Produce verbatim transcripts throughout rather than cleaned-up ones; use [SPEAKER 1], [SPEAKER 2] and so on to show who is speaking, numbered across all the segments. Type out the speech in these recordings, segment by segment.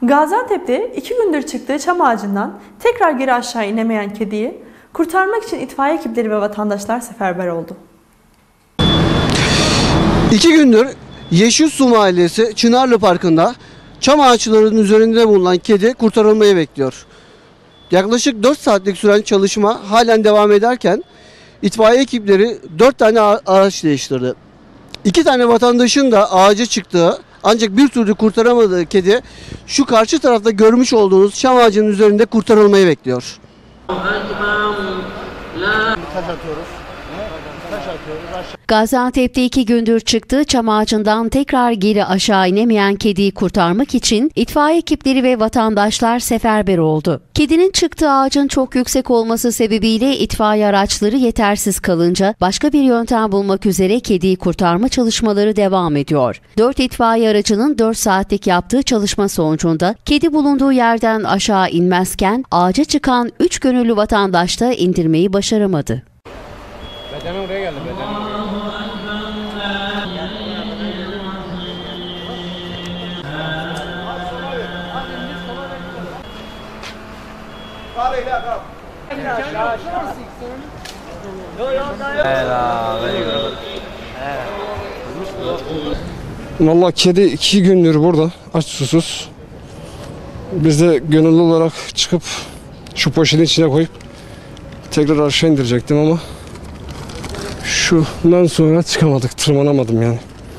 [SPEAKER 1] Gaziantep'te iki gündür çıktığı çam ağacından tekrar geri aşağı inemeyen kediyi kurtarmak için itfaiye ekipleri ve vatandaşlar seferber oldu.
[SPEAKER 2] İki gündür Yeşilsu Mahallesi Çınarlı Parkı'nda çam ağaçlarının üzerinde bulunan kedi kurtarılmayı bekliyor. Yaklaşık dört saatlik süren çalışma halen devam ederken itfaiye ekipleri dört tane araç değiştirdi. İki tane vatandaşın da ağaca çıktığı ancak bir türlü kurtaramadığı kedi şu karşı tarafta görmüş olduğunuz çam ağacının üzerinde kurtarılmayı bekliyor.
[SPEAKER 3] Gaziantep'te iki gündür çıktığı çam ağacından tekrar geri aşağı inemeyen kediyi kurtarmak için itfaiye ekipleri ve vatandaşlar seferber oldu. Kedinin çıktığı ağacın çok yüksek olması sebebiyle itfaiye araçları yetersiz kalınca başka bir yöntem bulmak üzere kediyi kurtarma çalışmaları devam ediyor. Dört itfaiye aracının dört saatlik yaptığı çalışma sonucunda kedi bulunduğu yerden aşağı inmezken ağaca çıkan üç gönüllü vatandaş da indirmeyi başaramadı.
[SPEAKER 4] Beden oraya geldi, beden.
[SPEAKER 5] Vallahi kedi iki gündür burada aç susuz. Biz de gönüllü olarak çıkıp şu poşetin içine koyup tekrar aşağı indirecektim ama şundan sonra çıkamadık, tırmanamadım yani.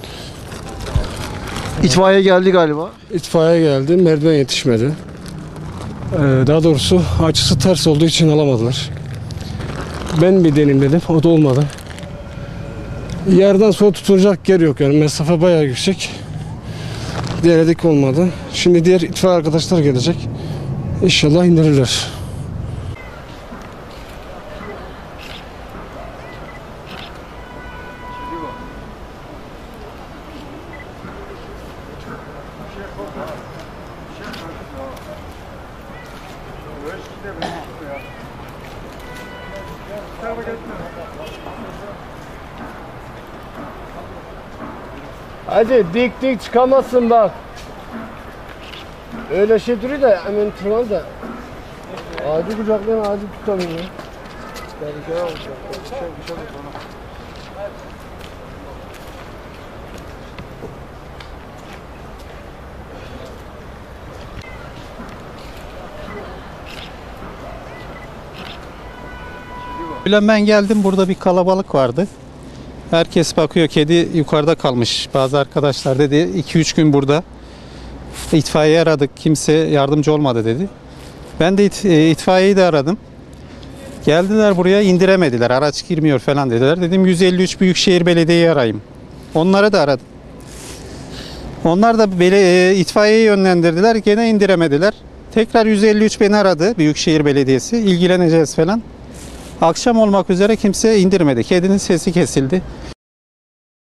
[SPEAKER 2] İtfaiye geldi galiba.
[SPEAKER 5] İtfaiye geldi, merdiven yetişmedi. Ee, daha doğrusu açısı ters olduğu için alamadılar. Ben bir deneyim dedim, o da olmadı. Yerden sonra tutunacak yer yok yani, mesafe bayağı yüksek. Denedik, olmadı. Şimdi diğer itfaiye arkadaşlar gelecek. İnşallah indirirler. Hacı dik dik çıkamazsın bak. Öyle şey duruyor da hemen tırman da. Ağacı kucaklayan ağacı tutamıyor. Tehlikeli olacak. Bir şey, bir şey sonra.
[SPEAKER 6] Ben geldim, burada bir kalabalık vardı. Herkes bakıyor, kedi yukarıda kalmış. Bazı arkadaşlar dedi iki üç gün burada. İtfaiye aradık, kimse yardımcı olmadı dedi. Ben de it, itfaiyeyi de aradım. Geldiler buraya, indiremediler. Araç girmiyor falan dediler. Dedim yüz elli üç Büyükşehir Belediye'yi arayayım. Onları da aradım. Onlar da bele, itfaiyeyi yönlendirdiler. Gene indiremediler. Tekrar yüz elli üç beni aradı, Büyükşehir Belediyesi. İlgileneceğiz falan. Akşam olmak üzere kimse indirmedi. Kedinin sesi kesildi.